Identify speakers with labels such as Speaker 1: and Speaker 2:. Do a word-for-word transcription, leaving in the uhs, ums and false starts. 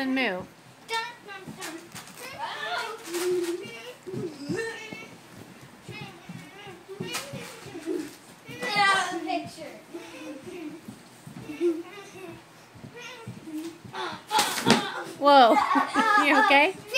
Speaker 1: and move.
Speaker 2: Get out of the picture.
Speaker 1: Whoa. You okay?